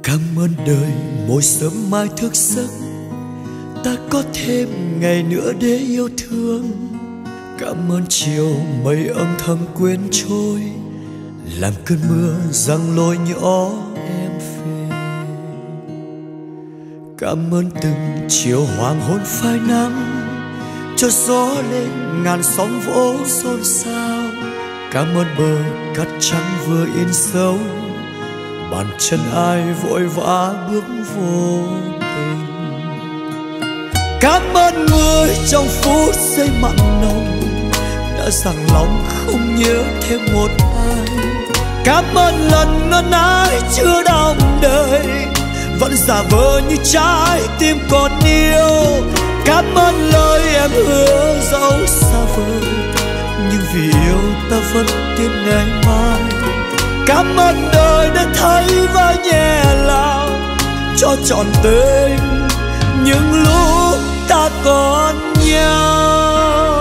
Cảm ơn đời mỗi sớm mai thức giấc, ta có thêm ngày nữa để yêu thương. Cảm ơn chiều mây âm thầm quên trôi, làm cơn mưa giăng lối nhỏ em về. Cảm ơn từng chiều hoàng hôn phai nắng, cho gió lên ngàn sóng vỗ xôn xao. Cảm ơn bờ cát trắng vừa in dấu, bàn chân ai vội vã bước vô tình. Cảm ơn người trong phút giây mặn nồng, đã dằn lòng không nhớ thêm một ai. Cảm ơn lần ngân ái chưa đong đời, vẫn giả vờ như trái tim còn yêu. Cảm ơn lời em hứa dẫu xa vời, nhưng vì yêu ta vẫn tin ngày mai. Cảm ơn đời đã thấy và nhẹ lòng, cho trọn tình những lúc ta còn nhau.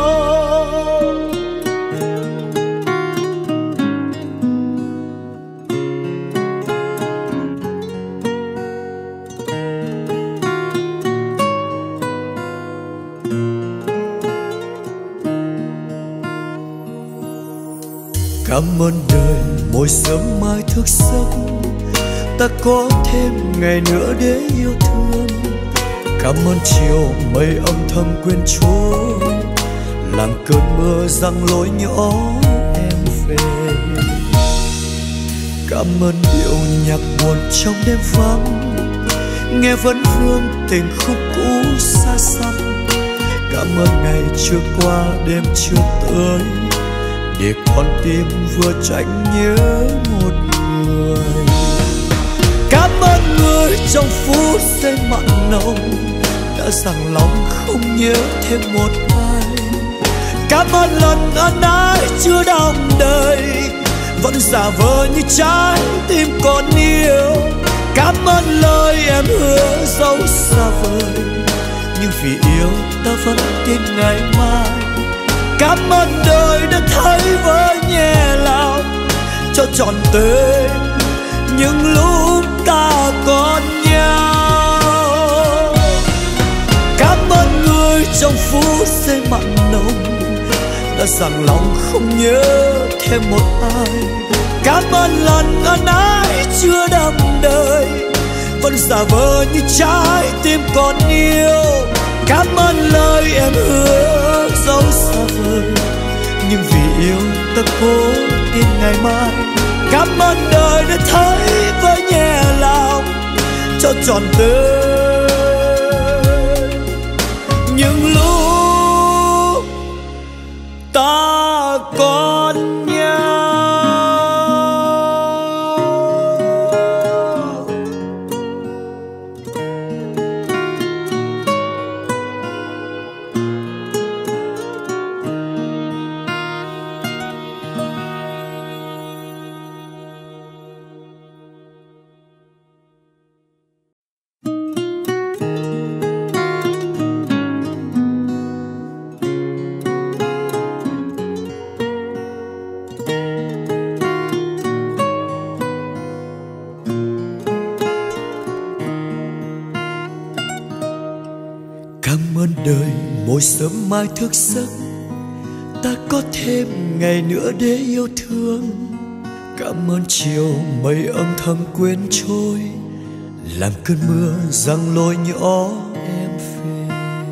Cảm ơn đời mỗi sớm mai thức giấc, ta có thêm ngày nữa để yêu thương. Cảm ơn chiều mây âm thầm quên trôi, làm cơn mưa giăng lối nhỏ em về. Cảm ơn điệu nhạc buồn trong đêm vắng, nghe vẫn vương tình khúc cũ xa xăm. Cảm ơn ngày chưa qua đêm chưa tới, để con tim vừa tránh nhớ một người. Cảm ơn người trong phút giây mặn nồng, đã dằn lòng không nhớ thêm một ai. Cảm ơn lần ân ái chưa đong đời, vẫn giả vờ như trái tim còn yêu. Cảm ơn lời em hứa dẫu xa vời, nhưng vì yêu ta vẫn tin ngày mai. Cảm ơn đời đã thấy với nhẹ lòng, cho trọn tình những lúc ta còn nhau. Cảm ơn người trong phút giây mặn nồng, đã dằn lòng không nhớ thêm một ai. Cảm ơn lần ân ái chưa đong đời, vẫn giả vờ như trái tim còn yêu. Cảm ơn lời em hứa dẫu xa vời, nhưng vì yêu ta cố tin ngày mai. Cảm ơn đời đã thấy với nhẹ lòng, cho trọn tình những lúc ta còn nhau. Cảm ơn đời mỗi sớm mai thức giấc, ta có thêm ngày nữa để yêu thương. Cảm ơn chiều mây âm thầm quên trôi, làm cơn mưa giăng lối nhỏ em về.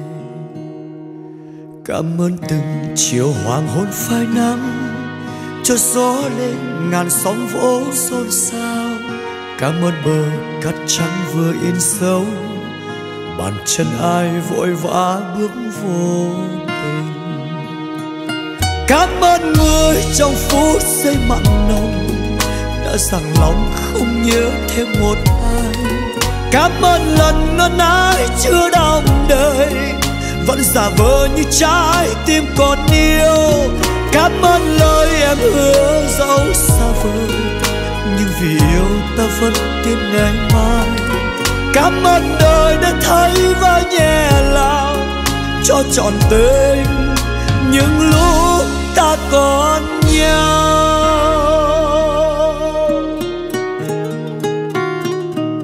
Cảm ơn từng chiều hoàng hôn phai nắng, cho gió lên ngàn sóng vỗ xôn xao. Cảm ơn bờ cát trắng vừa in dấu, bàn chân ai vội vã bước vô tình. Cảm ơn người trong phút giây mặn nồng, đã dằn lòng không nhớ thêm một ai. Cảm ơn lần ngân ái chưa đong đời, vẫn giả vờ như trái tim còn yêu. Cảm ơn lời em hứa dẫu xa vời, nhưng vì yêu ta vẫn tin ngày mai. Cảm ơn đời đã thấy và nhẹ lòng, cho trọn tình những lúc ta còn nhau.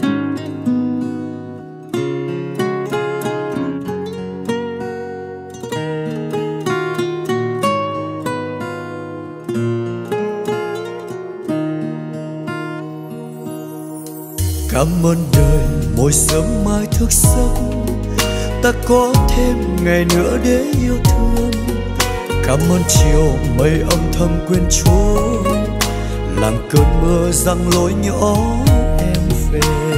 Cảm ơn đời mỗi sớm mai thức giấc, ta có thêm ngày nữa để yêu thương. Cảm ơn chiều mây âm thầm quên trôi, làm cơn mưa giăng lối nhỏ em về.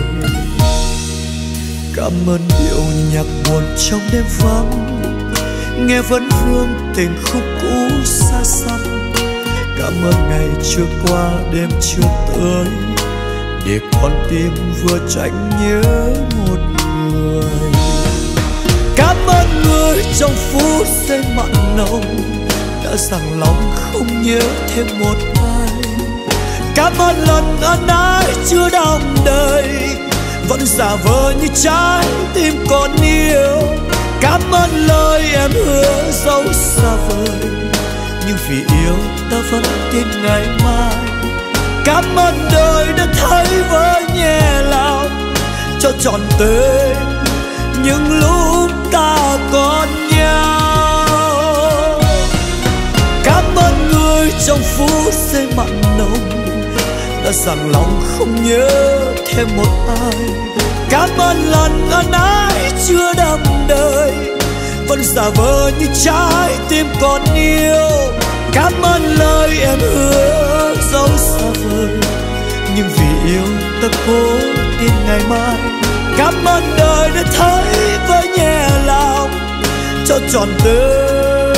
Cảm ơn điệu nhạc buồn trong đêm vắng, nghe vẫn vương tình khúc cũ xa xăm. Cảm ơn ngày chưa qua đêm chưa tới, để con tim vừa tránh nhớ một người. Cảm ơn người trong phút giây mặn nồng, đã dằn lòng không nhớ thêm một ai. Cảm ơn lần ân ái chưa đong đầy, vẫn giả vờ như trái tim còn yêu. Cảm ơn lời em hứa dẫu xa vời, nhưng vì yêu ta vẫn tin ngày mai. Cảm ơn đời đã thấy với nhẹ lòng, cho trọn tình những lúc ta còn nhau. Cảm ơn người trong phút giây mặn nồng, đã dằn lòng không nhớ thêm một ai. Cảm ơn lần ân ái chưa đắm đời, vẫn giả vờ như trái tim còn yêu. Cảm ơn lời em hứa dẫu xa vời, nhưng vì yêu ta cố tin ngày mai. Cảm ơn đời đã thấy với nhẹ lòng, cho trọn đời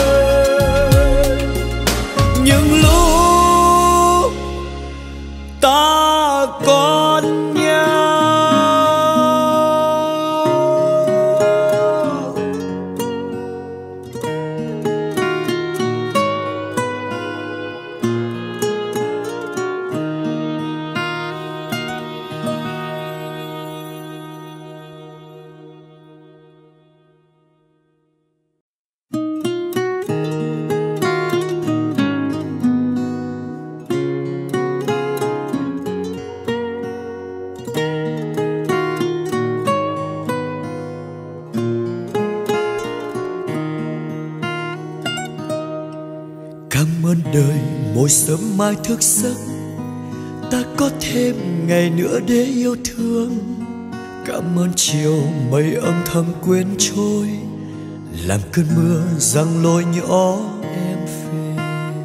những lúc ta còn nhau. Cảm ơn đời mỗi sớm mai thức giấc, ta có thêm ngày nữa để yêu thương. Cảm ơn chiều mây âm thầm quên trôi, làm cơn mưa giăng lối nhỏ em về.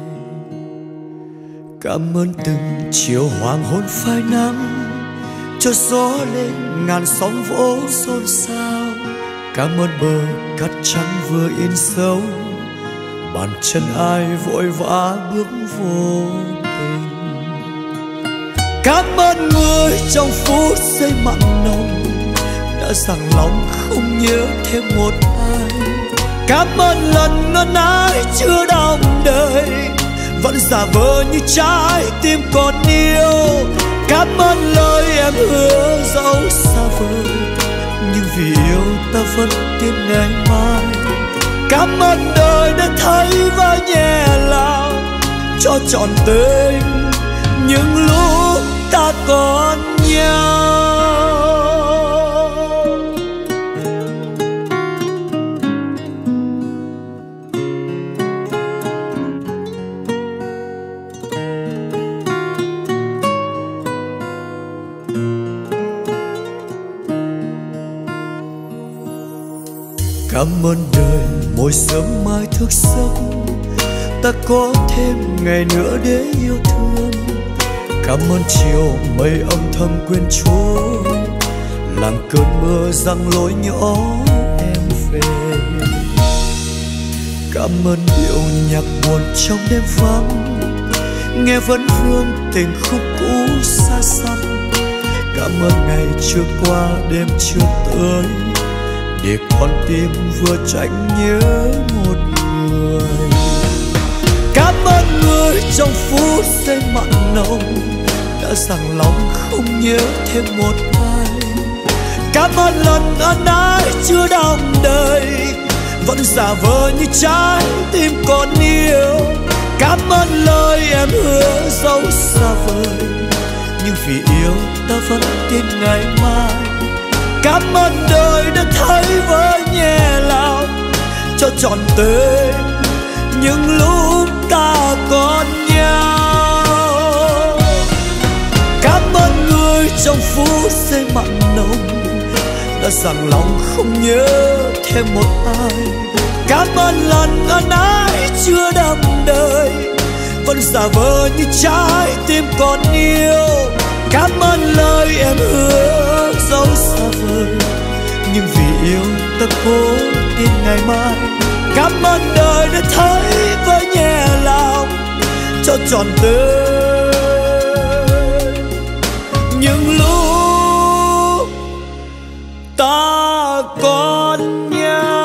Cảm ơn từng chiều hoàng hôn phai nắng, cho gió lên ngàn sóng vỗ xôn xao. Cảm ơn bờ cát trắng vừa in dấu, bàn chân ai vội vã bước vô tình. Cảm ơn người trong phút giây mặn nồng, đã dằn lòng không nhớ thêm một ai. Cảm ơn lần ân ái chưa đong đời, vẫn giả vờ như trái tim còn yêu. Cảm ơn lời em hứa dẫu xa vời, nhưng vì yêu ta vẫn tin ngày mai. Cảm ơn đời đã thấy và nhẹ lòng, cho trọn tình những lúc ta còn nhau. Cảm ơn đời mỗi sớm mai thức giấc, ta có thêm ngày nữa để yêu thương. Cảm ơn chiều mây âm thầm quên trôi, làm cơn mưa giăng lối nhỏ em về. Cảm ơn điệu nhạc buồn trong đêm vắng, nghe vẫn vương tình khúc cũ xa xăm. Cảm ơn ngày chưa qua đêm chưa tới, để con tim vừa tránh nhớ một người. Cảm ơn người trong phút giây mặn nồng, đã dằn lòng không nhớ thêm một ai. Cảm ơn lần ân ái chưa đong đời, vẫn giả vờ như trái tim còn yêu. Cảm ơn lời em hứa dẫu xa vời, nhưng vì yêu ta vẫn tin ngày mai. Cảm ơn đời đã thấy với nhẹ lòng, cho trọn tình những lúc ta còn nhau. Cảm ơn người trong trong phút giây mặn nồng, đã dằn lòng không nhớ thêm một ai. Cảm ơn lần ân ái chưa đắm đời, vẫn giả vờ như trái tim còn yêu. Cảm ơn lời em hứa dẫu xa vời, nhưng vì yêu ta cố tin ngày mai. Cảm ơn đời đã thấy với nhẹ lòng cho trọn đời những lúc ta còn nhau.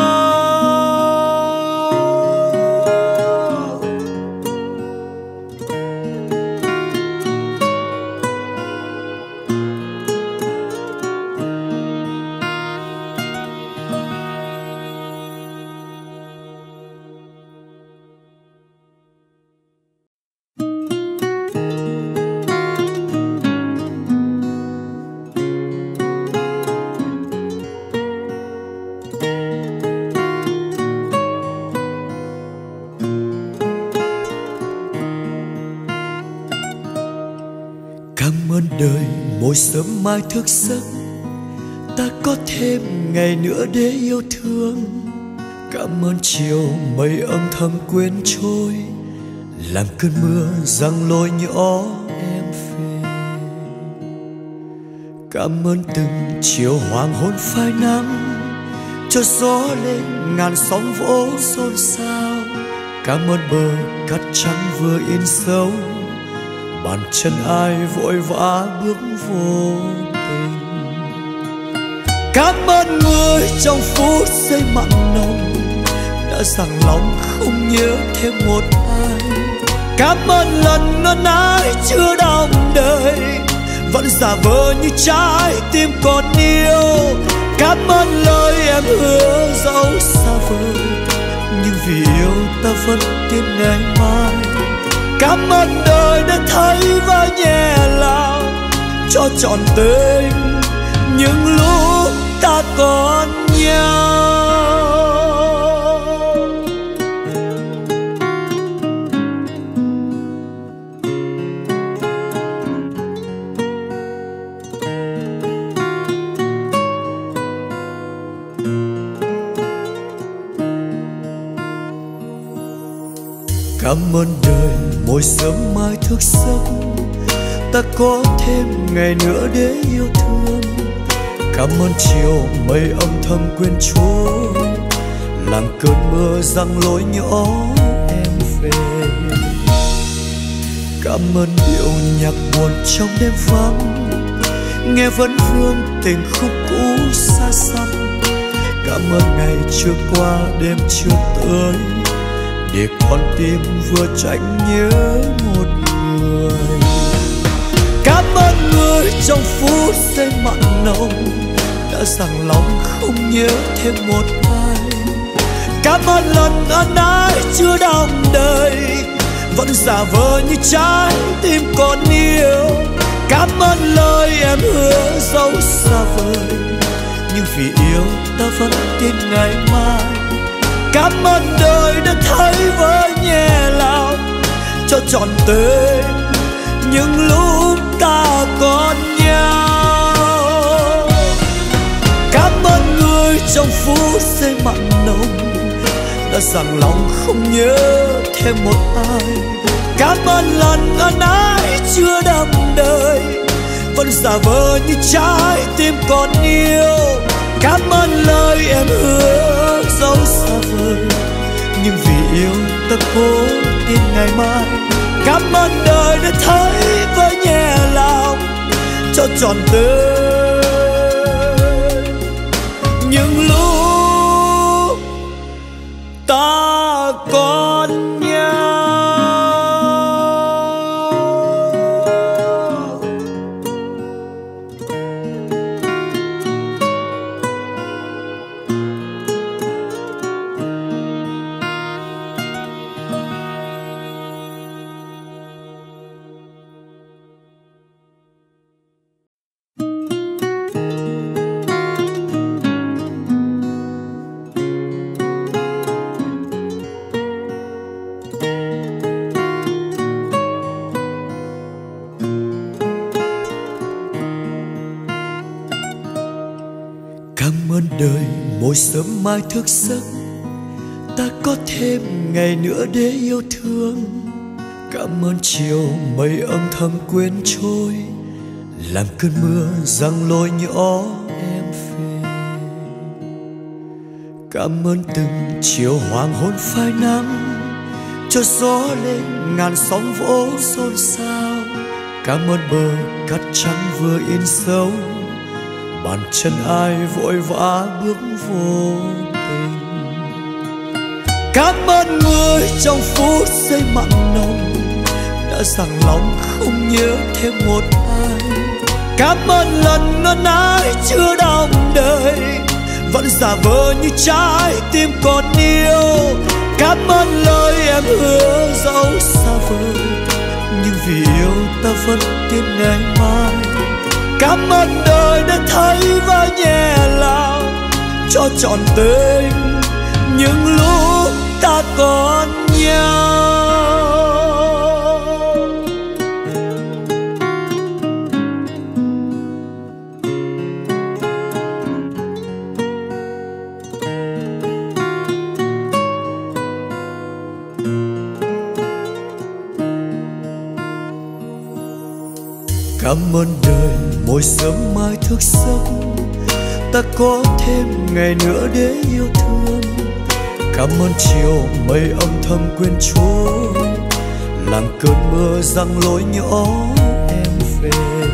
Cảm ơn đời mỗi sớm mai thức giấc, ta có thêm ngày nữa để yêu thương. Cảm ơn chiều mây âm thầm quên trôi, làm cơn mưa giăng lối nhỏ em về. Cảm ơn từng chiều hoàng hôn phai nắng, cho gió lên ngàn sóng vỗ xôn xao. Cảm ơn bờ cát trắng vừa in dấu, bàn chân ai vội vã bước vô tình. Cảm ơn người trong phút giây mặn nồng, đã dằn lòng không nhớ thêm một ai. Cảm ơn lần ân ái chưa đong đời, vẫn giả vờ như trái tim còn yêu. Cảm ơn lời em hứa dẫu xa vời, nhưng vì yêu ta vẫn tin ngày mai. Cảm ơn đời đã thấy và nhẹ lòng cho trọn tình những lúc ta còn nhau. Cảm ơn đời mỗi sớm mai thức giấc, ta có thêm ngày nữa để yêu thương. Cảm ơn chiều mây âm thầm quên trôi, làm cơn mưa giăng lối nhỏ em về. Cảm ơn điệu nhạc buồn trong đêm vắng, nghe vẫn vương tình khúc cũ xa xăm. Cảm ơn ngày chưa qua đêm chưa tới, để con tim vừa tránh nhớ một người. Cảm ơn người trong phút giây mặn nồng, đã dằn lòng không nhớ thêm một ai. Cảm ơn lần ân ái chưa đong đời, vẫn giả vờ như trái tim còn yêu. Cảm ơn lời em hứa dẫu xa vời, nhưng vì yêu ta vẫn tin ngày mai. Cảm ơn đời đã thấy với nhẹ lòng cho trọn tình những lúc ta còn nhau. Cảm ơn người trong phút giây mặn nồng, đã dằn lòng không nhớ thêm một ai. Cảm ơn lần ân ái chưa đắm đời, vẫn giả vờ như trái tim còn yêu. Cảm ơn lời em hứa dẫu xa vời, nhưng vì yêu ta cố tin ngày mai. Cảm ơn đời đã thấy với nhẹ lòng cho trọn đời những lúc ta còn nhau. ơn đời mỗi sớm mai thức giấc, ta có thêm ngày nữa để yêu thương. Cảm ơn chiều mây âm thầm quên trôi, làm cơn mưa giăng lối nhỏ em về. Cảm ơn từng chiều hoàng hôn phai nắng, cho gió lên ngàn sóng vỗ xôn xao. Cảm ơn bờ cát trắng vừa in dấu, bàn chân ai vội vã bước vô tình. Cảm ơn người trong phút giây mặn nồng, đã dằn lòng không nhớ thêm một ai. Cảm ơn lần ngân ái chưa đong đời, vẫn giả vờ như trái tim còn yêu. Cảm ơn lời em hứa dẫu xa vời, nhưng vì yêu ta vẫn tin ngày mai. Cảm ơn đời đã thấy và nhẹ lòng, cho trọn tình những lúc ta còn nhau. Cảm ơn đời mỗi sớm mai thức giấc, ta có thêm ngày nữa để yêu thương. Cảm ơn chiều mây âm thầm quên trôi, làm cơn mưa giăng lối nhỏ em về.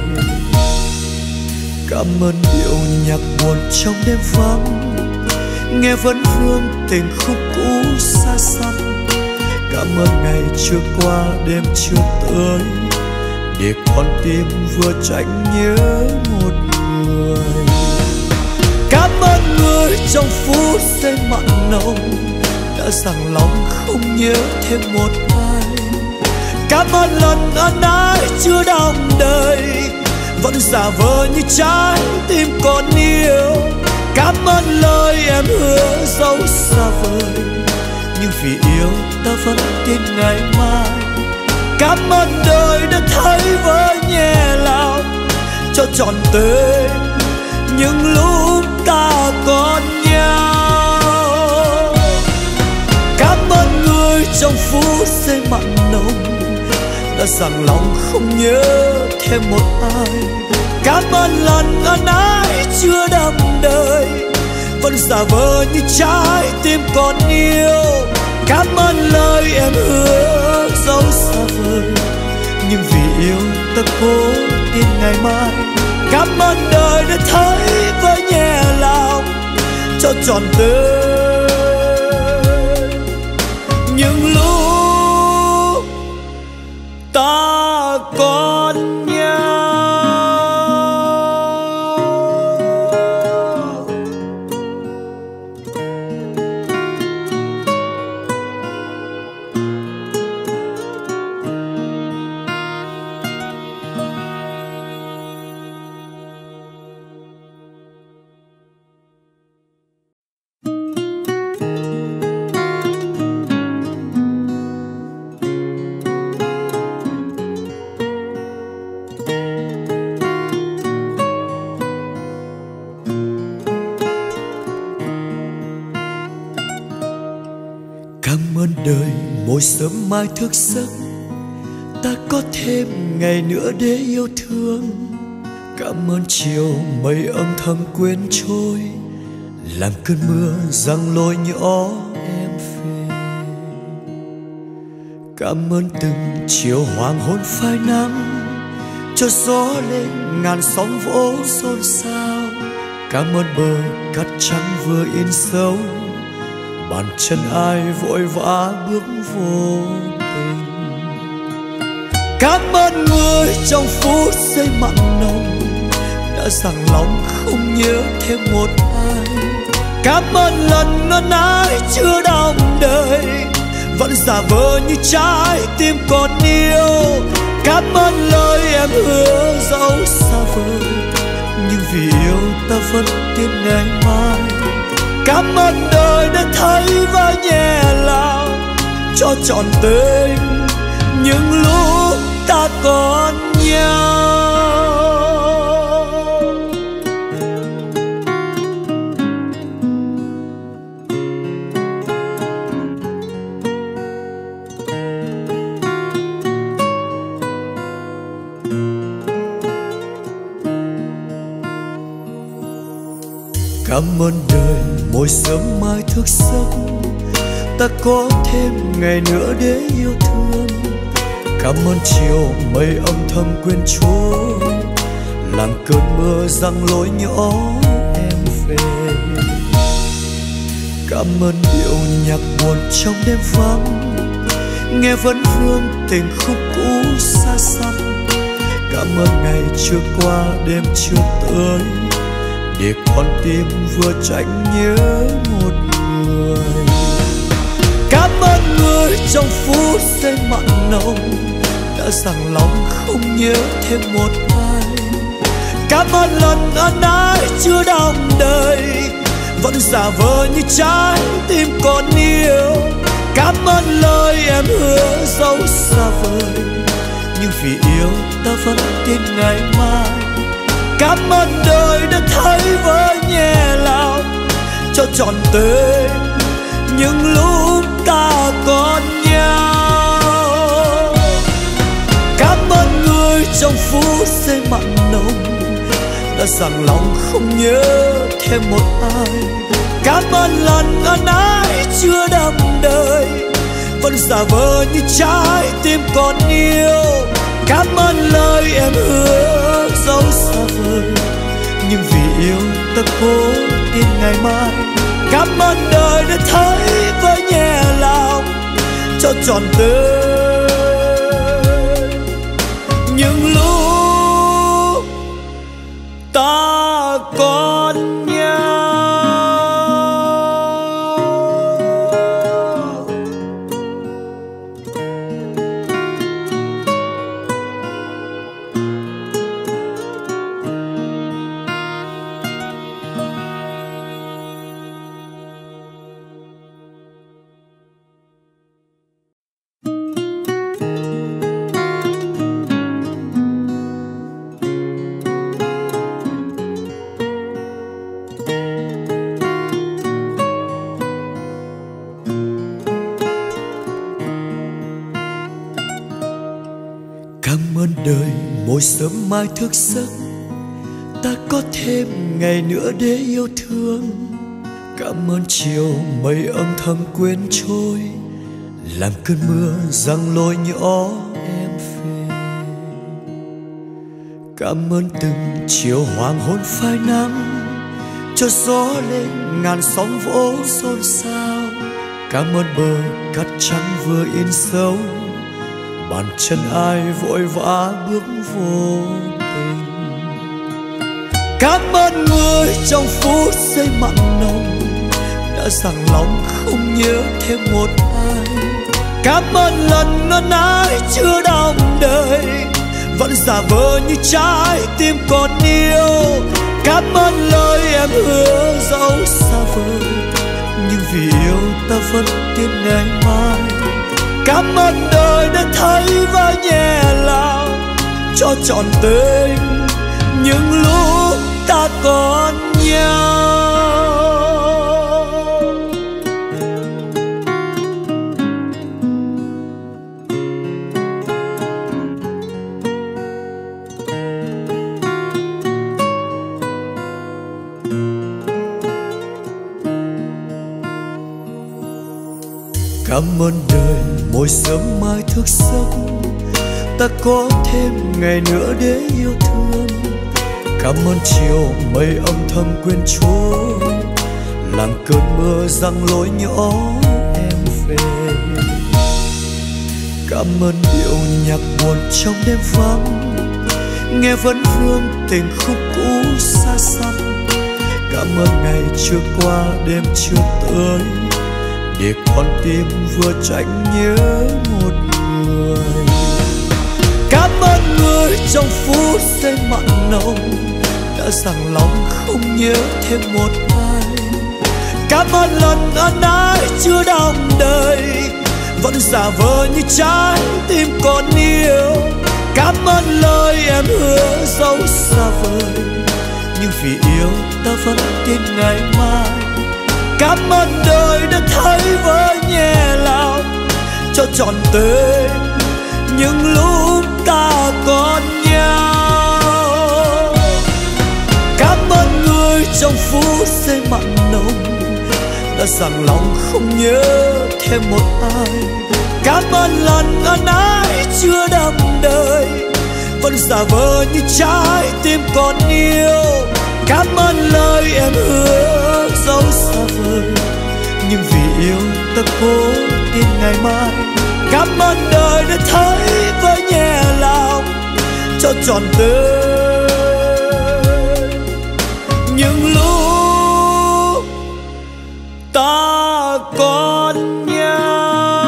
Cảm ơn điệu nhạc buồn trong đêm vắng, nghe vẫn vương tình khúc cũ xa xăm. Cảm ơn ngày chưa qua đêm chưa tới, để con tim vừa tránh nhớ một người. Cảm ơn người trong phút giây mặn nồng, đã dằn lòng không nhớ thêm một ai. Cảm ơn lần ân ái chưa đong đời, vẫn giả vờ như trái tim còn yêu. Cảm ơn lời em hứa dẫu xa vời, nhưng vì yêu ta vẫn tin ngày mai. Cảm ơn đời đã thấy với nhẹ lòng, cho trọn tình những lúc ta còn nhau. Cảm ơn người trong phút giây mặn nồng, đã dằn lòng không nhớ thêm một ai. Cảm ơn lần ân ái chưa đong đời, vẫn giả vờ như trái tim còn yêu. Cảm ơn lời em hứa dẫu xa vời, nhưng vì yêu ta cố tin ngày mai. Cảm ơn đời đã thấy với nhẹ lòng, cho trọn tình những lúc ta còn nhau. Cảm ơn đời mỗi sớm mai thức giấc, ta có thêm ngày nữa để yêu thương. Cảm ơn chiều mây âm thầm quên trôi, làm cơn mưa giăng lối nhỏ em về. Cảm ơn từng chiều hoàng hôn phai nắng, cho gió lên ngàn sóng vỗ xôn xao. Cảm ơn bờ cát trắng vừa in dấu, bàn chân ai vội vã bước vô tình. Cảm ơn người trong phút giây mặn nồng, đã dằn lòng không nhớ thêm một ai. Cảm ơn lần ngân ái chưa đong đời, vẫn giả vờ như trái tim còn yêu. Cảm ơn lời em hứa dẫu xa vời, nhưng vì yêu ta vẫn tin ngày mai. Cảm ơn đời đã thấy và nhẹ lòng, cho trọn tình những lúc ta còn nhau. Cảm ơn đời mỗi sớm mai thức giấc, ta có thêm ngày nữa để yêu thương. Cảm ơn chiều mây âm thầm quên trôi, làm cơn mưa giăng lối nhỏ em về. Cảm ơn điệu nhạc buồn trong đêm vắng, nghe vẫn vương tình khúc cũ xa xăm. Cảm ơn ngày chưa qua đêm chưa tới, để con tim vừa tránh nhớ một người. Cảm ơn người trong phút giây mặn nồng, đã dằn lòng không nhớ thêm một ai. Cảm ơn lần ân ái chưa đong đầy, vẫn giả vờ như trái tim còn yêu. Cảm ơn lời em hứa dẫu xa vời, nhưng vì yêu ta vẫn tin ngày mai. Cảm ơn đời đã thấy với nhẹ lòng, cho trọn tình những lúc ta còn nhau. Cảm ơn người trong phút giây mặn nồng, đã dằn lòng không nhớ thêm một ai. Cảm ơn lần ân ái chưa đắm đời, vẫn giả vờ như trái tim còn yêu. Cảm ơn lời em hứa dẫu xa vời, nhưng vì yêu ta cố tin ngày mai. Cảm ơn đời đã thấy với nhẹ lòng, cho trọn tình những lúc ta còn nhau. Cảm ơn đời mỗi sớm mai thức giấc, ta có thêm ngày nữa để yêu thương. Cảm ơn chiều mây âm thầm quên trôi, làm cơn mưa giăng lối nhỏ em về. Cảm ơn từng chiều hoàng hôn phai nắng, cho gió lên ngàn sóng vỗ xôn xao. Cảm ơn bờ cát trắng vừa in dấu, bàn chân ai vội vã bước vô tình. Cảm ơn người trong phút giây mặn nồng, đã dằn lòng không nhớ thêm một ai. Cảm ơn lần ân ái chưa đong đời, vẫn giả vờ như trái tim còn yêu. Cảm ơn lời em hứa dẫu xa vời, nhưng vì yêu ta vẫn tin ngày mai. Cảm ơn đời đã thấy và nhẹ lòng, cho trọn tình những lúc ta còn nhau. Cảm ơn đời mỗi sớm mai thức giấc, ta có thêm ngày nữa để yêu thương. Cảm ơn chiều mây âm thầm quên trôi, làm cơn mưa giăng lối nhỏ em về. Cảm ơn điệu nhạc buồn trong đêm vắng, nghe vẫn vương tình khúc cũ xa xăm. Cảm ơn ngày chưa qua đêm chưa tới, để con tim vừa tránh nhớ một người. Cảm ơn người trong phút giây mặn nồng, đã dằn lòng không nhớ thêm một ai. Cảm ơn lần ân ái chưa đong đời, vẫn giả vờ như trái tim còn yêu. Cảm ơn lời em hứa dẫu xa vời, nhưng vì yêu ta vẫn tin ngày mai. Cảm ơn đời đã thấy với nhẹ lòng, cho trọn tình những lúc ta còn nhau. Cảm ơn người trong phút giây mặn nồng, đã dặn lòng không nhớ thêm một ai. Cảm ơn lần ân ái chưa đắm đời, vẫn giả vờ như trái tim còn yêu. Cảm ơn lời em hứa dẫu xa vời, nhưng vì yêu ta cố tin ngày mai. Cảm ơn đời đã thấy với nhẹ lòng cho trọn đời những lúc ta còn nhau.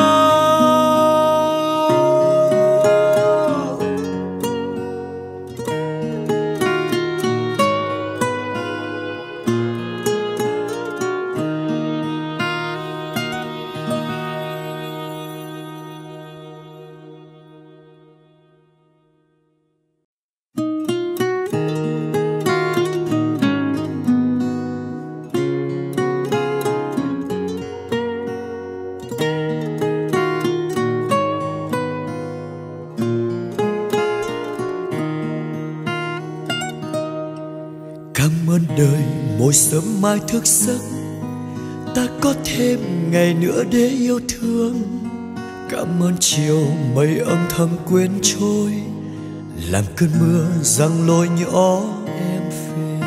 Cảm ơn đời mỗi sớm mai thức giấc, ta có thêm ngày nữa để yêu thương. Cảm ơn chiều mây âm thầm quên trôi, làm cơn mưa giăng lối nhỏ em về.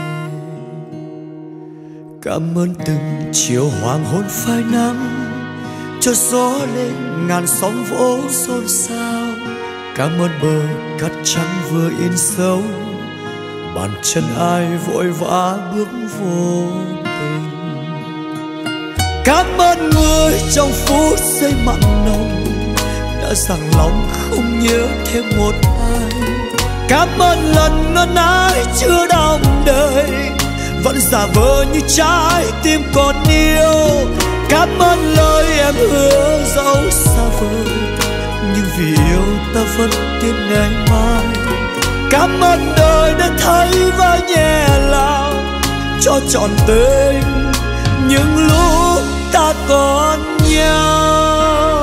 Cảm ơn từng chiều hoàng hôn phai nắng, cho gió lên ngàn sóng vỗ xôn xao. Cảm ơn bờ cát trắng vừa in dấu, bàn chân ai vội vã bước vô tình. Cảm ơn người trong phút giây mặn nồng, đã dặn lòng không nhớ thêm một ai. Cảm ơn lần ân ái chưa đong đời, vẫn giả vờ như trái tim còn yêu. Cảm ơn lời em hứa dẫu xa vời, nhưng vì yêu ta vẫn tin ngày mai. Cảm ơn đời đã thấy và nhẹ lòng cho trọn tình những lúc ta còn nhau.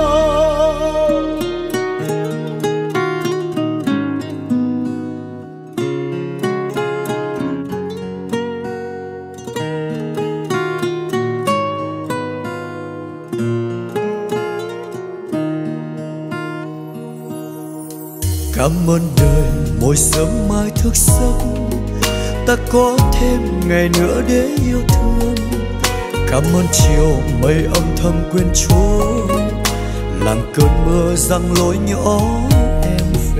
Cảm ơn đời mỗi sớm mai thức giấc, ta có thêm ngày nữa để yêu thương. Cảm ơn chiều mây âm thầm quên trôi, làm cơn mưa giăng lối nhỏ em về.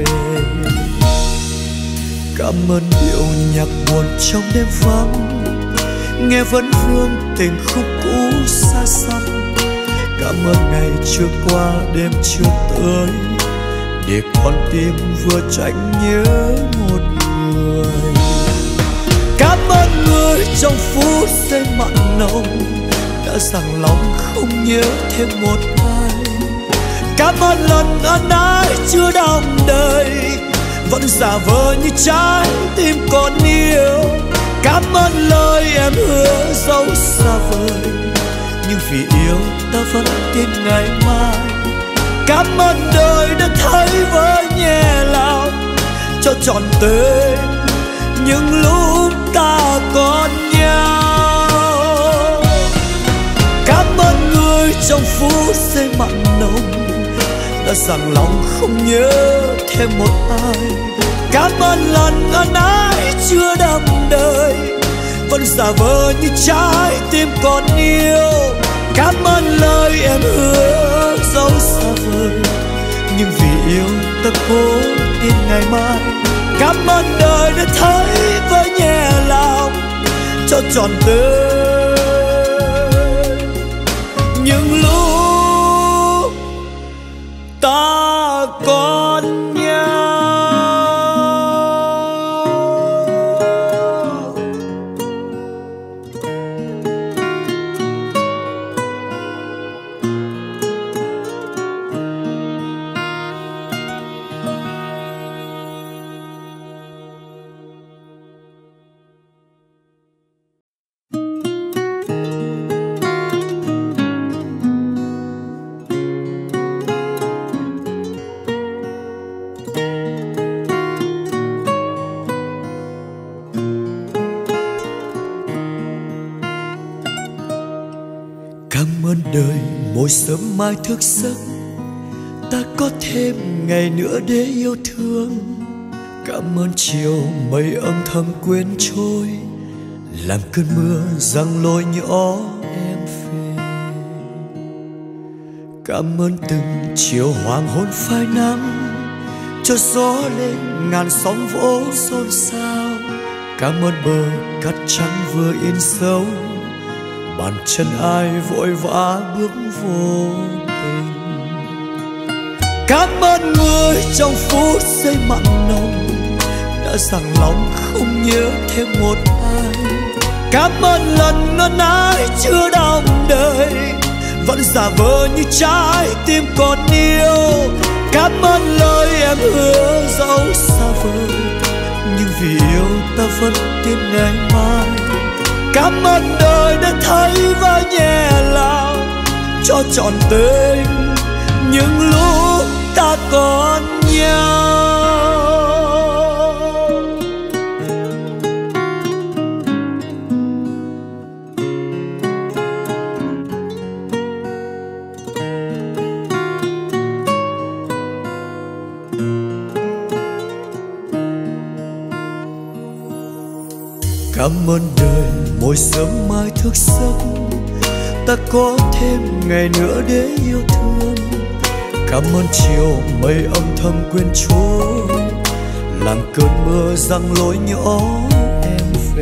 Cảm ơn điệu nhạc buồn trong đêm vắng, nghe vẫn vương tình khúc cũ xa xăm. Cảm ơn ngày chưa qua đêm chưa tới, để con tim vừa tránh nhớ một người. Cảm ơn người trong phút giây mặn nồng, đã dặn lòng không nhớ thêm một ai. Cảm ơn lần ân ái chưa đong đời, vẫn giả vờ như trái tim còn yêu. Cảm ơn lời em hứa dẫu xa vời, nhưng vì yêu ta vẫn tin ngày mai. Cảm ơn đời đã thấy với nhẹ lòng cho trọn tình những lúc ta còn nhau. Cảm ơn người trong phút giây mặn nồng, đã dặn lòng không nhớ thêm một ai. Cảm ơn lần ân ái chưa đắm đời, vẫn giả vờ như trái tim còn yêu. Cảm ơn lời em hứa dẫu xa vời, nhưng vì yêu ta cố tin ngày mai. Cảm ơn đời đã thấy với nhẹ lòng cho trọn đời những lúc ta còn nhau. mỗi sớm mai thức giấc, ta có thêm ngày nữa để yêu thương. Cảm ơn chiều mây âm thầm quên trôi, làm cơn mưa giăng lối nhỏ em về. Cảm ơn từng chiều hoàng hôn phai nắng, cho gió lên ngàn sóng vỗ xôn xao. Cảm ơn bờ cát trắng vừa in dấu, bàn chân ai vội vã bước vô tình. Cảm ơn người trong phút giây mặn nồng, đã dằn lòng không nhớ thêm một ai. Cảm ơn lần ngân ái chưa đong đời, vẫn giả vờ như trái tim còn yêu. Cảm ơn lời em hứa dẫu xa vời, nhưng vì yêu ta vẫn tin ngày mai. Cảm ơn đời đã thấy và nhẹ lòng, cho trọn tình những lúc ta còn nhau. Cảm ơn đời mỗi sớm mai thức giấc, ta có thêm ngày nữa để yêu thương. Cảm ơn chiều mây âm thầm quên trôi, làm cơn mưa giăng lối nhỏ em về.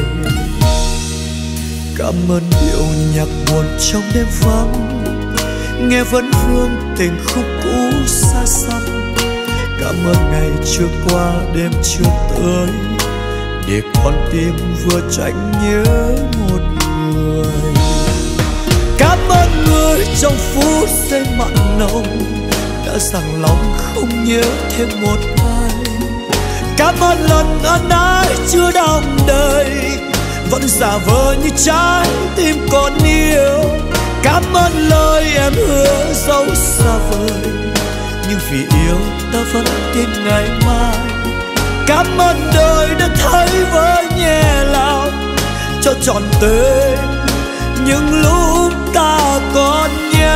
Cảm ơn điệu nhạc buồn trong đêm vắng, nghe vẫn vương tình khúc cũ xa xăm. Cảm ơn ngày chưa qua đêm chưa tới, để con tim vừa tránh nhớ một người. Cảm ơn người trong phút giây mặn nồng, đã dằn lòng không nhớ thêm một ai. Cảm ơn lần ân ái chưa đong đời, vẫn giả vờ như trái tim còn yêu. Cảm ơn lời em hứa dẫu xa vời, nhưng vì yêu ta vẫn tin ngày mai. Cảm ơn đời đã thấy với nhẹ lòng, cho trọn tình những lúc ta còn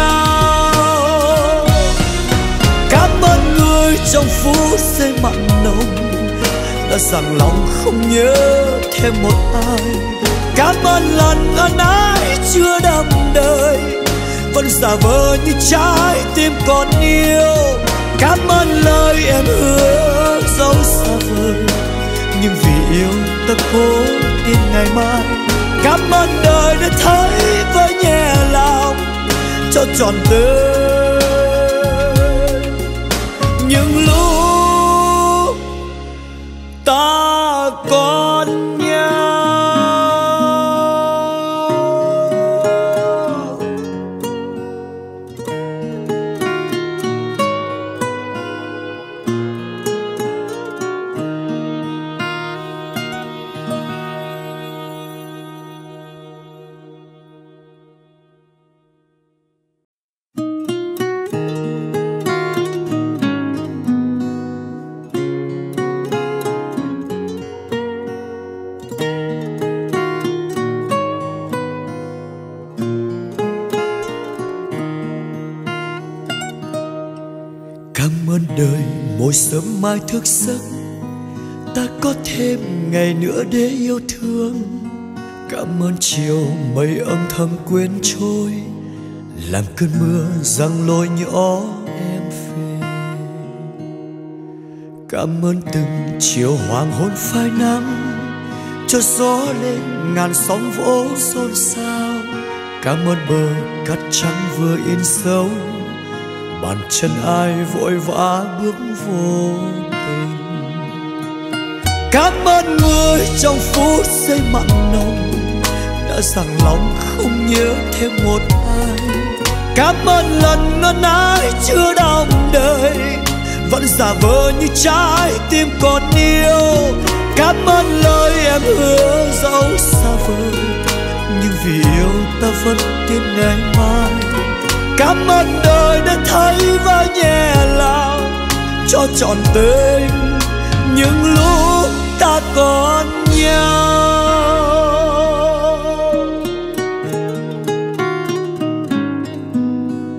nhau. Cảm ơn người trong phút giây mặn nồng, đã dằn lòng không nhớ thêm một ai. Cảm ơn lần ân ái chưa đong đời, vẫn giả vờ như trái tim còn yêu. Cảm ơn lời em hứa dẫu xa vời, nhưng vì yêu ta cố tin ngày mai. Cảm ơn đời đã thấy với nhẹ lòng, cho trọn tình những lúc ta còn nhau. Cảm ơn đời mỗi sớm mai thức giấc, ta có thêm ngày nữa để yêu thương. Cảm ơn chiều mây âm thầm quên trôi, làm cơn mưa giăng lối nhỏ em về. Cảm ơn từng chiều hoàng hôn phai nắng, cho gió lên ngàn sóng vỗ xôn xao. Cảm ơn bờ cát trắng vừa in dấu, bàn chân ai vội vã bước vô tình. Cảm ơn người trong phút giây mặn nồng, đã dằn lòng không nhớ thêm một ai. Cảm ơn lần ngân ái chưa đong đời, vẫn giả vờ như trái tim còn yêu. Cảm ơn lời em hứa dẫu xa vời, nhưng vì yêu ta vẫn tin ngày mai. Cảm ơn đời đã thấy và nhẹ lòng, cho trọn tình những lúc ta còn nhau.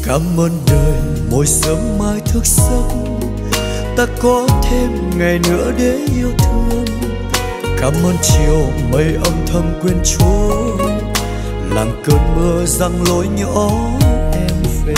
Cảm ơn đời mỗi sớm mai thức giấc, ta có thêm ngày nữa để yêu thương. Cảm ơn chiều mây âm thầm quên trôi, làm cơn mưa giăng lối nhỏ em về.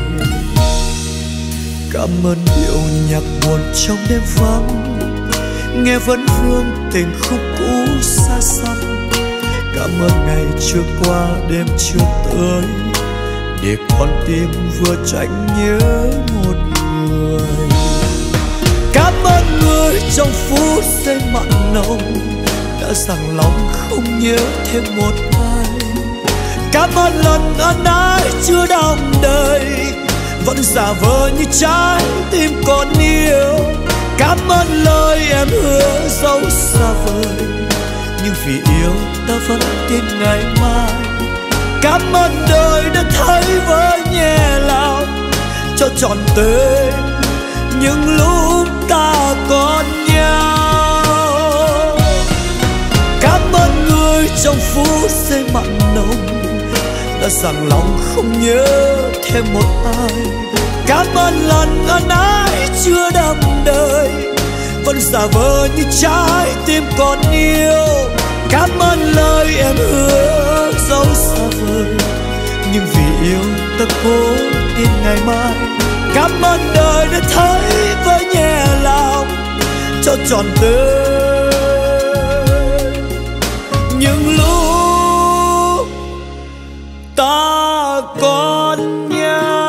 Cảm ơn điệu nhạc buồn trong đêm vắng, nghe vẫn vương tình khúc cũ xa xăm. Cảm ơn ngày chưa qua đêm chưa tới, để con tim vừa tránh nhớ một người. Cảm ơn người trong phút giây mặn nồng, đã dằn lòng không nhớ thêm một ai. Cảm ơn lần ân ái chưa đong đầy, vẫn giả vờ như trái tim còn yêu. Cảm ơn lời em hứa dẫu xa vời, nhưng vì yêu ta vẫn tin ngày mai. Cảm ơn đời đã thấy với nhẹ lòng, cho trọn tình những lúc ta còn nhau. Cảm ơn người trong phút giây mặn nồng, đã dằn lòng không nhớ thêm một ai. Cảm ơn lần ân ái chưa đắm đời, vẫn giả vờ như trái tim còn yêu. Cảm ơn lời em hứa dẫu xa vời, nhưng vì yêu ta cố tin ngày mai. Cảm ơn đời đã thấy với nhẹ lòng, cho trọn tình những lúc ta còn nhau.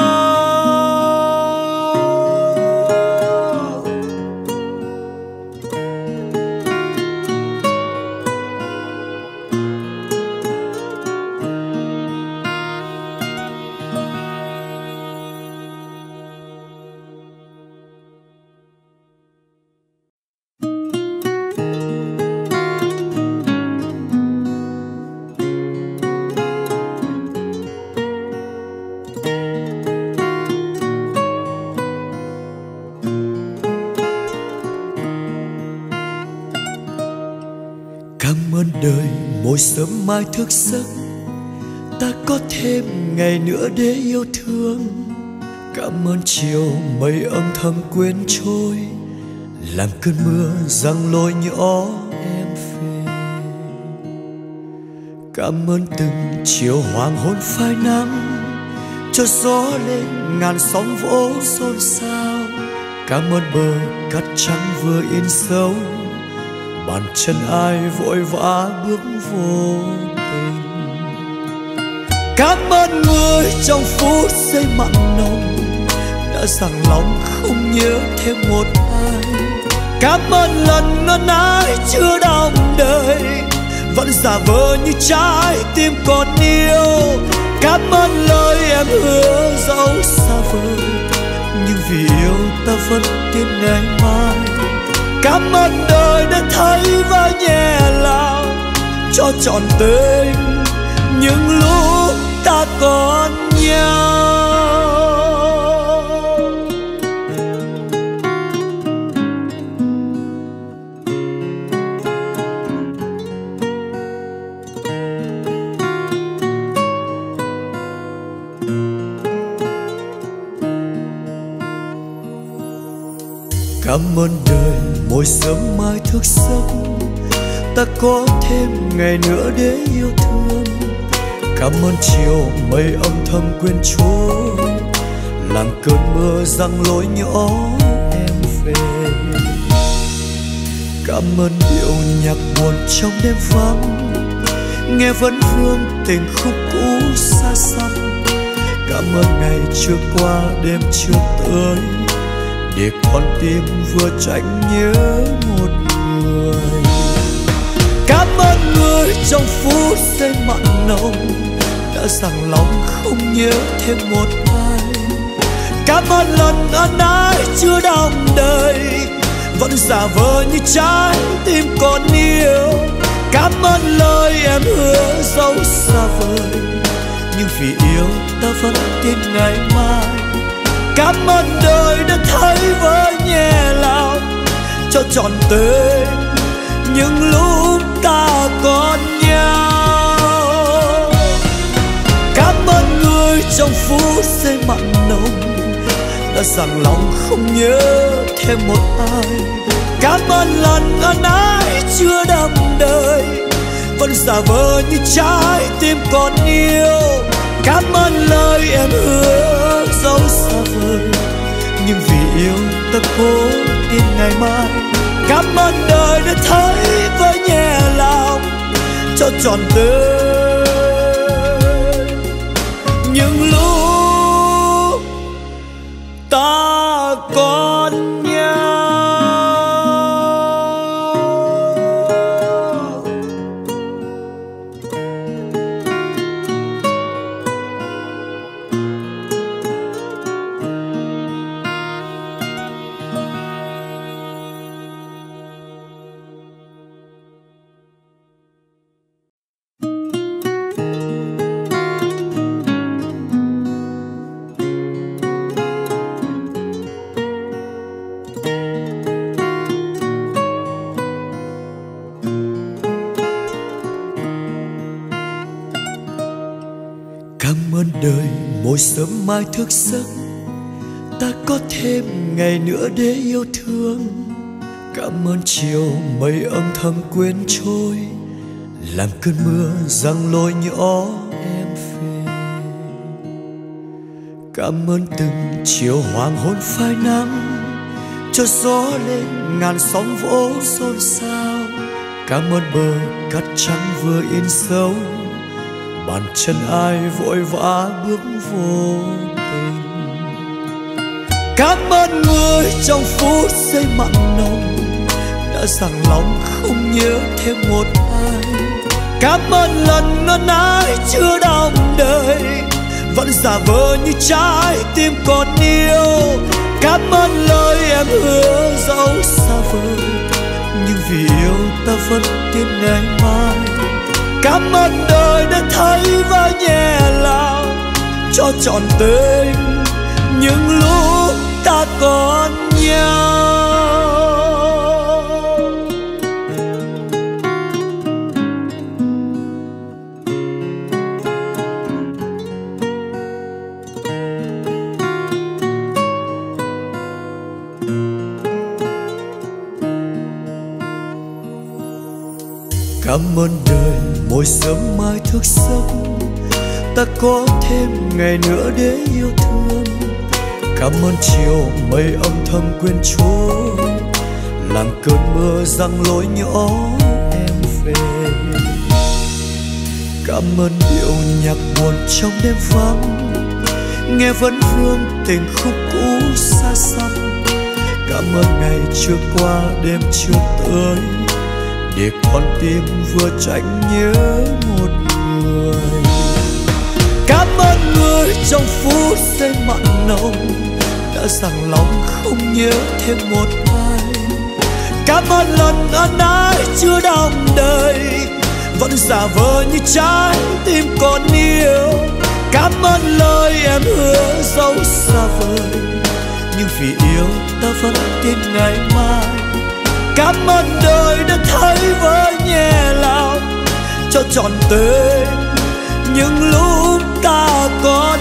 Cảm ơn đời mỗi sớm mai thức giấc, ta có thêm ngày nữa để yêu thương. Cảm ơn chiều mây âm thầm quên trôi, làm cơn mưa giăng lối nhỏ em về. Cảm ơn từng chiều hoàng hôn phai nắng, cho gió lên ngàn sóng vỗ xôn xao. Cảm ơn bờ cát trắng vừa in dấu, bàn chân ai vội vã bước vô tình. Cảm ơn người trong phút giây mặn nồng, đã dằn lòng không nhớ thêm một ai. Cảm ơn lần ân ái chưa đong đời, vẫn giả vờ như trái tim còn yêu. Cảm ơn lời em hứa dẫu xa vời, nhưng vì yêu ta vẫn tin ngày mai. Cảm ơn đời đã thấy và nhẹ lòng, cho trọn tình những lúc ta còn nhau. Cảm ơn đời mỗi sớm mai thức giấc, ta có thêm ngày nữa để yêu thương. Cảm ơn chiều mây âm thầm quên trôi, làm cơn mưa giăng lối nhỏ em về. Cảm ơn điệu nhạc buồn trong đêm vắng, nghe vẫn vương tình khúc cũ xa xăm. Cảm ơn ngày chưa qua đêm chưa tới, để con tim vừa tránh nhớ một người. Cảm ơn người trong phút giây mặn nồng, đã dằn lòng không nhớ thêm một ai. Cảm ơn lần ân ái chưa đong đời, vẫn giả vờ như trái tim còn yêu. Cảm ơn lời em hứa dẫu xa vời, nhưng vì yêu ta vẫn tin ngày mai. Cảm ơn đời đã thấy với nhẹ lòng, cho trọn tình những lúc ta còn nhau. Cảm ơn người trong phút giây dằn lòng không nhớ thêm một ai. Cảm ơn lần ân ái chưa đắm đời, vẫn giả vờ như trái tim còn yêu. Cảm ơn lời em hứa dẫu xa vời, nhưng vì yêu ta cố tin ngày mai. Cảm ơn đời đã thấy với nhẹ lòng cho trọn đời những lúc ta còn nhau. Cảm ơn đời mỗi sớm mai thức giấc, ta có thêm ngày nữa để yêu thương. Cảm ơn chiều mây âm thầm quên trôi, làm cơn mưa giăng lối nhỏ em về. Cảm ơn từng chiều hoàng hôn phai nắng, cho gió lên ngàn sóng vỗ xôn xao. Cảm ơn bờ cát trắng vừa in dấu, bàn chân ai vội vã bước vô tình. Cảm ơn người trong phút giây mặn nồng, đã dằn lòng không nhớ thêm một ai. Cảm ơn lần ân ái chưa đong đời, vẫn giả vờ như trái tim còn yêu. Cảm ơn lời em hứa dẫu xa vời, nhưng vì yêu ta vẫn tin ngày mai. Cảm ơn đời đã thấy và nhẹ lòng cho trọn tình những lúc ta còn nhau. Cảm ơn đời mỗi sớm mai thức giấc, ta có thêm ngày nữa để yêu thương. Cảm ơn chiều mây âm thầm quên trôi, làm cơn mưa giăng lối nhỏ em về. Cảm ơn điệu nhạc buồn trong đêm vắng, nghe vẫn vương tình khúc cũ xa xăm. Cảm ơn ngày chưa qua đêm chưa tới, để con tim vừa tránh nhớ một người. Cảm ơn người trong phút giây mặn nồng, đã dằn lòng không nhớ thêm một ai. Cảm ơn lần ân ái chưa đong đời, vẫn giả vờ như trái tim còn yêu. Cảm ơn lời em hứa dẫu xa vời, nhưng vì yêu ta vẫn tin ngày mai. Cảm ơn đời đã thấy với nhẹ lòng cho trọn tình những lúc ta còn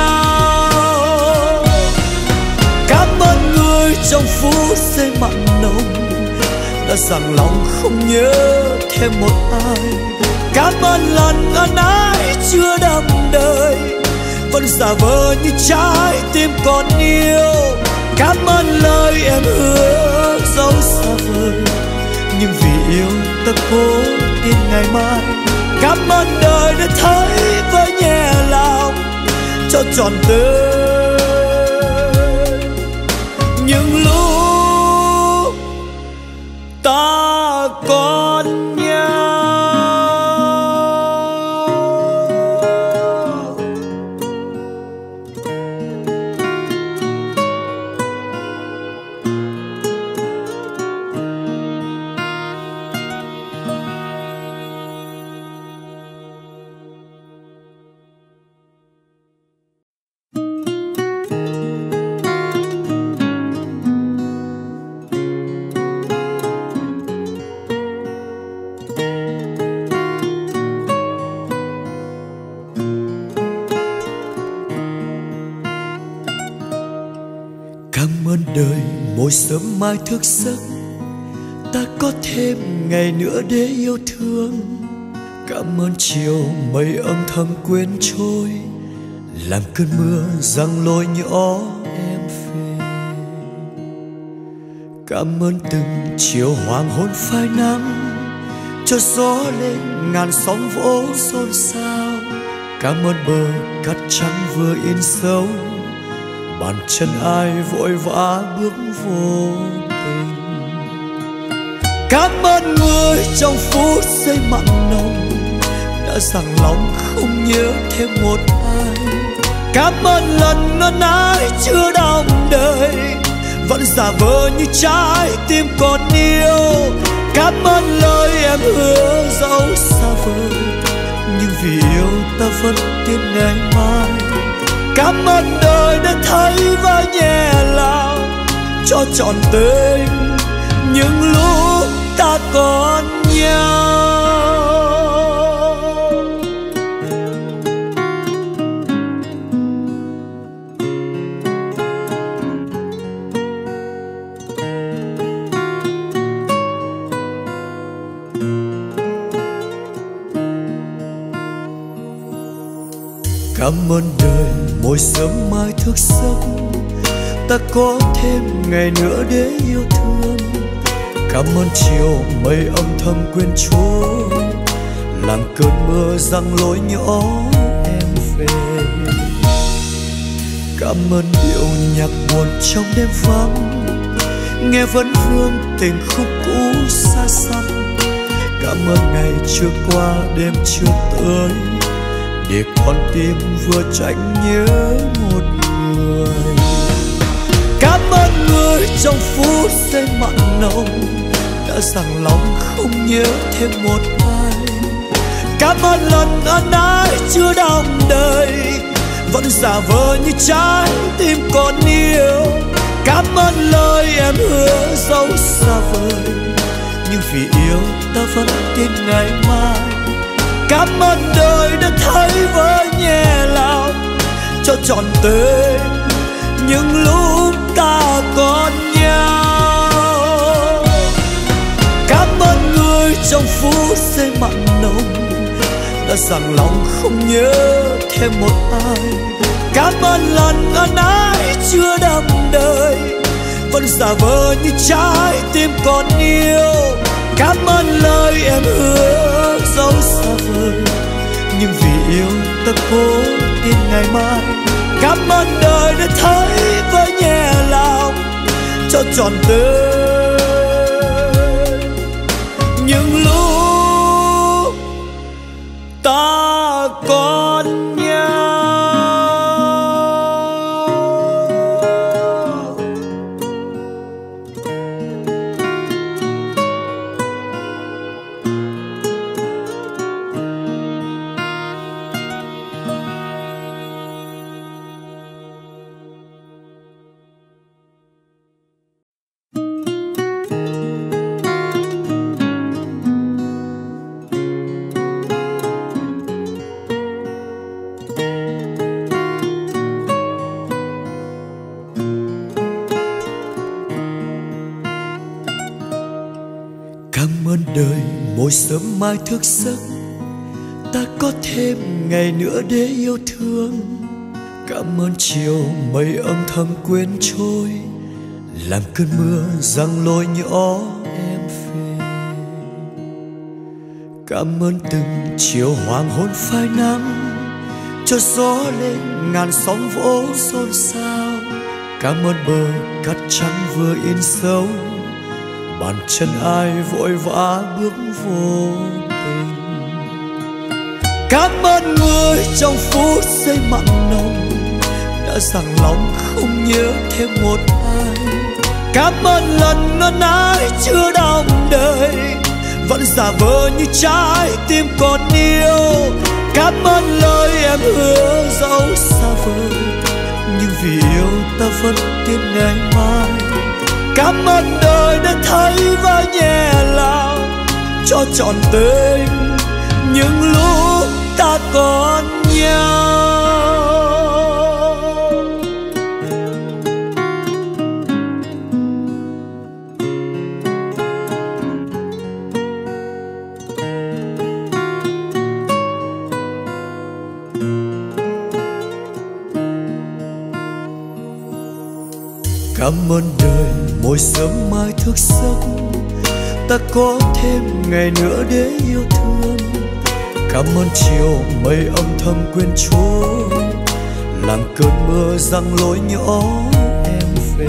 nhau. Cảm ơn người trong phút giây mặn nồng, đã dằn lòng không nhớ thêm một ai. Cảm ơn lần ân ái chưa đắm đời, vẫn giả vờ như trái tim còn yêu. Cảm ơn lời em hứa dẫu xa vời, nhưng vì yêu ta cố tin ngày mai. Cảm ơn đời đã thấy với nhẹ lòng cho trọn đời những lúc ta còn nhau. mỗi sớm mai thức giấc, ta có thêm ngày nữa để yêu thương. Cảm ơn chiều mây âm thầm quên trôi, làm cơn mưa giăng lối nhỏ em về. Cảm ơn từng chiều hoàng hôn phai nắng, cho gió lên ngàn sóng vỗ xôn xao. Cảm ơn bờ cát trắng vừa in dấu, bàn chân ai vội vã bước vô tình. Cảm ơn người trong phút giây mặn nồng, đã dằn lòng không nhớ thêm một ai. Cảm ơn lần ngân ái chưa đong đời, vẫn giả vờ như trái tim còn yêu. Cảm ơn lời em hứa dẫu xa vời, nhưng vì yêu ta vẫn tin ngày mai. Cảm ơn đời đã thấy và nhẹ lòng, cho trọn tình những lúc ta còn nhau. Cảm ơn đời mỗi sớm mai thức giấc, ta có thêm ngày nữa để yêu thương. Cảm ơn chiều mây âm thầm quên trôi, làm cơn mưa giăng lối nhỏ em về. Cảm ơn điệu nhạc buồn trong đêm vắng, nghe vẫn vương tình khúc cũ xa xăm. Cảm ơn ngày chưa qua đêm chưa tới, để con tim vừa tránh nhớ một người. Cảm ơn người trong phút giây mặn nồng, đã dằn lòng không nhớ thêm một ai. Cảm ơn lần ân ái chưa đong đời, vẫn giả vờ như trái tim còn yêu. Cảm ơn lời em hứa dẫu xa vời, nhưng vì yêu ta vẫn tin ngày mai. Cảm ơn đời đã thấy với nhẹ lòng, cho trọn tình những lúc ta còn nhau. Cảm ơn người trong phút giây mặn nồng, đã dằn lòng không nhớ thêm một ai. Cảm ơn lần ân ái chưa đong đời, vẫn giả vờ như trái tim còn yêu. Cảm ơn lời em hứa dẫu xa vời, nhưng vì yêu ta cố tin ngày mai. Cảm ơn đời đã thấy với nhẹ lòng, cho trọn tình những lúc ta còn nhau. Cảm ơn đời mỗi sớm mai thức giấc, ta có thêm ngày nữa để yêu thương. Cảm ơn chiều mây âm thầm quên trôi, làm cơn mưa giăng lối nhỏ em về. Cảm ơn từng chiều hoàng hôn phai nắng, cho gió lên ngàn sóng vỗ xôn xao. Cảm ơn bờ cát trắng vừa in dấu, bàn chân ai vội vã bước vô tình. Cảm ơn người trong phút giây mặn nồng, đã dằn lòng không nhớ thêm một ai. Cảm ơn lần ngân ái chưa đong đời, vẫn giả vờ như trái tim còn yêu. Cảm ơn lời em hứa dẫu xa vời, nhưng vì yêu ta vẫn tin ngày mai. Cảm ơn đời đã thấy và nhẹ lòng, cho trọn tình những lúc ta còn nhau. Cảm ơn đời mỗi sớm mai thức giấc, ta có thêm ngày nữa để yêu thương. Cảm ơn chiều mây âm thầm quên trôi, làm cơn mưa giăng lối nhỏ em về.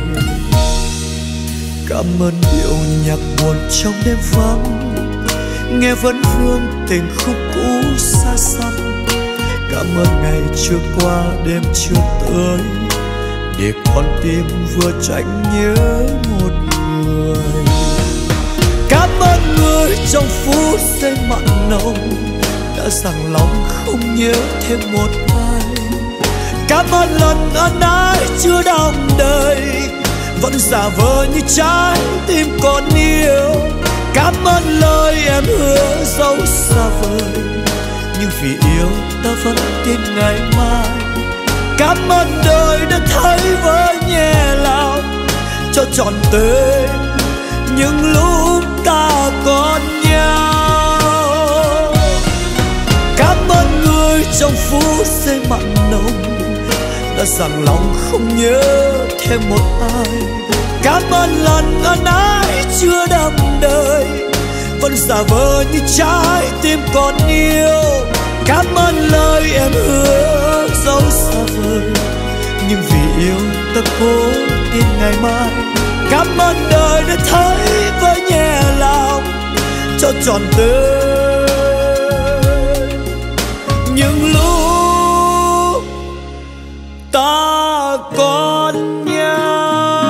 Cảm ơn điệu nhạc buồn trong đêm vắng, nghe vẫn vương tình khúc cũ xa xăm. Cảm ơn ngày chưa qua đêm chưa tới, để con tim vừa tránh nhớ một người. Cảm ơn người trong phút giây mặn nồng, đã dằn lòng không nhớ thêm một ai. Cảm ơn lần ân ái chưa đong đầy, vẫn giả vờ như trái tim còn yêu. Cảm ơn lời em hứa dẫu xa vời, nhưng vì yêu ta vẫn tin ngày mai. Cảm ơn đời đã thấy với nhẹ lòng, cho trọn tên những lúc ta còn nhau. Cảm ơn người trong phút giây mặn nồng, đã dằn lòng không nhớ thêm một ai. Cảm ơn lần ân ái chưa đắm đời, vẫn giả vờ như trái tim còn yêu. Cảm ơn lời em hứa dẫu xa vời, nhưng vì yêu ta cố tin ngày mai. Cảm ơn đời đã thấy với nhẹ lòng, cho trọn tên những lúc ta còn nhau.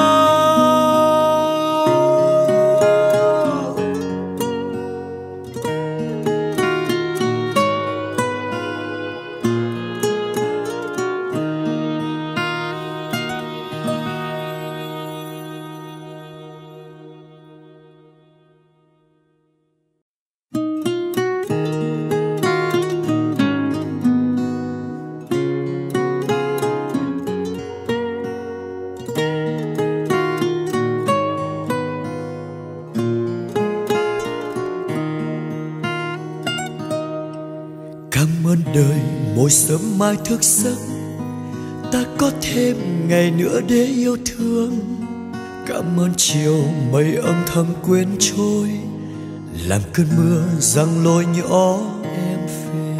Cảm ơn đời mỗi sớm mai thức giấc, ta có thêm ngày nữa để yêu thương. Cảm ơn chiều mây âm thầm quên trôi, làm cơn mưa giăng lối nhỏ em về.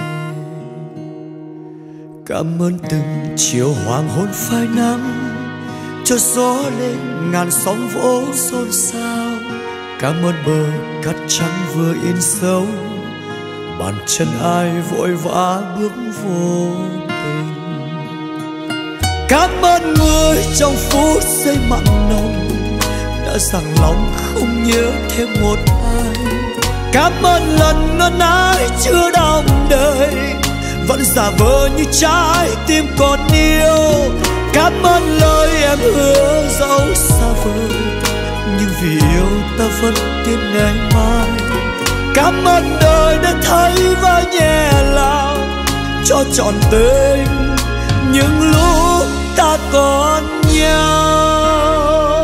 Cảm ơn từng chiều hoàng hôn phai nắng, cho gió lên ngàn sóng vỗ xôn xao. Cảm ơn bờ cát trắng vừa in dấu, bàn chân ai vội vã bước vô tình. Cảm ơn người trong phút giây mặn nồng, đã dằn lòng không nhớ thêm một ai. Cảm ơn lần ân ái chưa đong đời, vẫn giả vờ như trái tim còn yêu. Cảm ơn lời em hứa dẫu xa vời, nhưng vì yêu ta vẫn tin ngày mai. Cảm ơn đời đã thấy và nhẹ lòng, cho trọn tên những lúc ta còn nhau.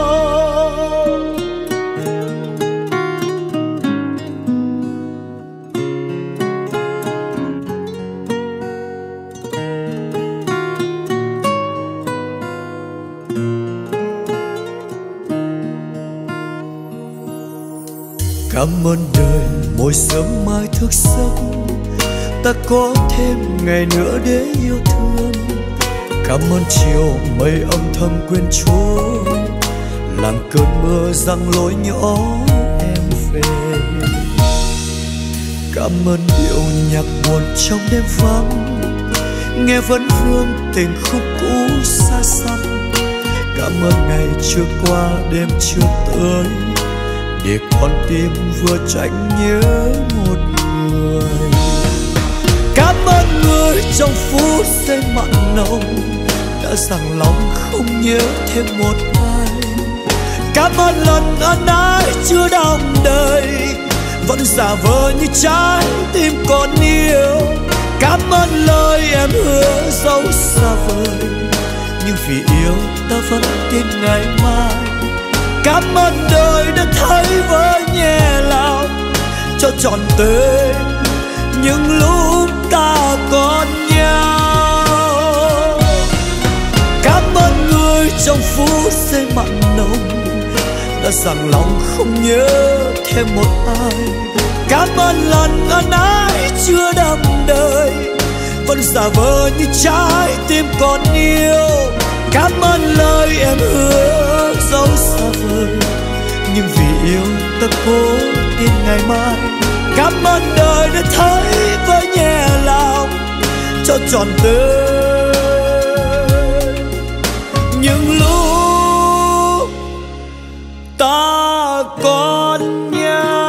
Cảm ơn đời mỗi sớm mai thức giấc, ta có thêm ngày nữa để yêu thương. Cảm ơn chiều mây âm thầm quên trôi, làm cơn mưa giăng lối nhỏ em về. Cảm ơn điệu nhạc buồn trong đêm vắng, nghe vẫn vương tình khúc cũ xa xăm. Cảm ơn ngày chưa qua đêm chưa tới, để con tim vừa tránh nhớ một người. Cảm ơn người trong phút giây mặn nồng, đã dằn lòng không nhớ thêm một ai. Cảm ơn lần ân ái chưa đong đời, vẫn giả vờ như trái tim còn yêu. Cảm ơn lời em hứa dẫu xa vời, nhưng vì yêu ta vẫn tin ngày mai. Cảm ơn đời đã thấy với nhẹ lòng, cho trọn tên những lúc ta còn nhau. Cảm ơn người trong phút giây mặn nồng, đã dằn lòng không nhớ thêm một ai. Cảm ơn lần ân ái chưa đắm đời, vẫn giả vờ như trái tim còn yêu. Cảm ơn lời em hứa dẫu xa vời, nhưng vì yêu ta cố tin ngày mai. Cảm ơn đời đã thấy với nhẹ lòng cho trọn đời những lúc ta còn nhau.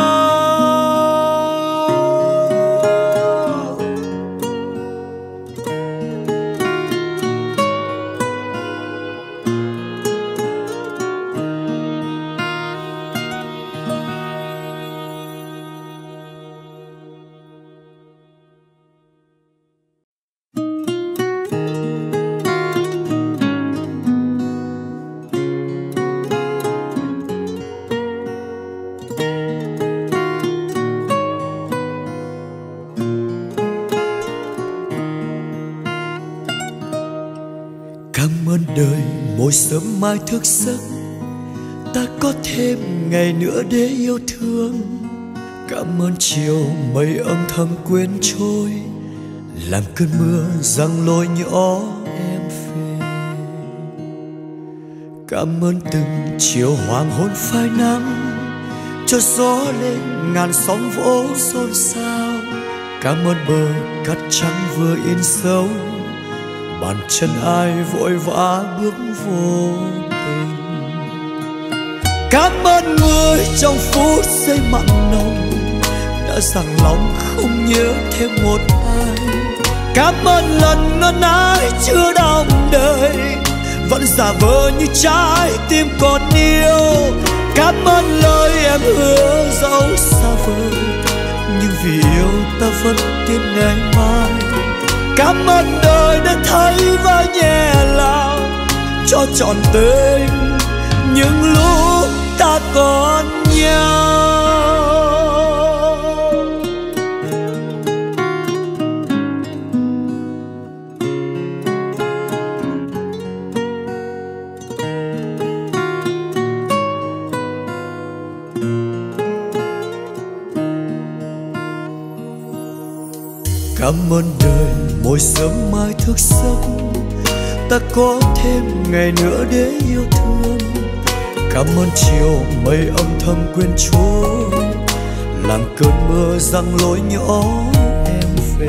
Cảm ơn đời mỗi sớm mai thức giấc, ta có thêm ngày nữa để yêu thương. Cảm ơn chiều mây âm thầm quên trôi, làm cơn mưa giăng lối nhỏ em về. Cảm ơn từng chiều hoàng hôn phai nắng, cho gió lên ngàn sóng vỗ xôn xao. Cảm ơn bờ cát trắng vừa in dấu, bàn chân ai vội vã bước vô tình. Cảm ơn người trong phút giây mặn nồng, đã dằn lòng không nhớ thêm một ai. Cảm ơn lần ân ái chưa đong đời, vẫn giả vờ như trái tim còn yêu. Cảm ơn lời em hứa dẫu xa vời, nhưng vì yêu ta vẫn tin ngày mai. Cảm ơn đời đã thấy và nhẹ lòng cho trọn tình những lúc ta còn nhau. Cảm ơn đời mỗi sớm mai thức giấc, ta có thêm ngày nữa để yêu thương. Cảm ơn chiều mây âm thầm quên trôi, làm cơn mưa giăng lối nhỏ em về.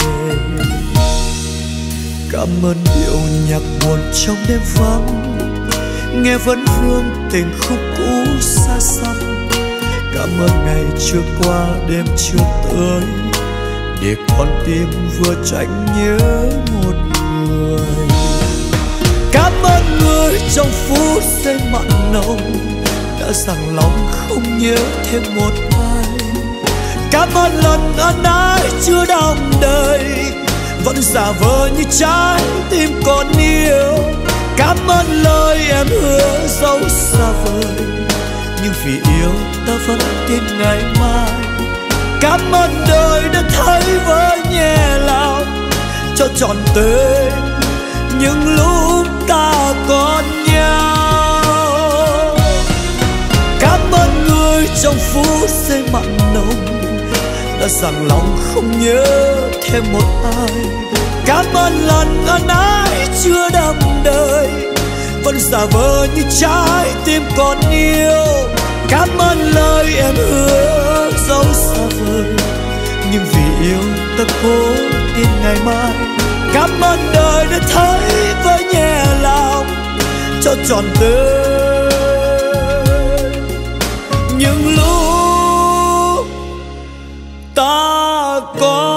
Cảm ơn điệu nhạc buồn trong đêm vắng, nghe vẫn vương tình khúc cũ xa xăm. Cảm ơn ngày chưa qua đêm chưa tới, để con tim vừa tránh nhớ một người. Cảm ơn người trong phút giây mặn nồng, đã dằn lòng không nhớ thêm một ai. Cảm ơn lần ân ái chưa đong đời, vẫn giả vờ như trái tim còn yêu. Cảm ơn lời em hứa dẫu xa vời, nhưng vì yêu ta vẫn tin ngày mai. Cảm ơn đời đã thấy với nhẹ lòng cho trọn tình những lúc ta còn nhau. Cảm ơn người trong phút giây mặn nồng, đã dằn lòng không nhớ thêm một ai. Cảm ơn lần ân ái chưa đắm đời, vẫn giả vờ như trái tim còn yêu. Cảm ơn lời em hứa dẫu xa vời, nhưng vì yêu ta cố tin ngày mai. Cảm ơn đời đã thấy với nhẹ lòng cho trọn đời những lúc ta có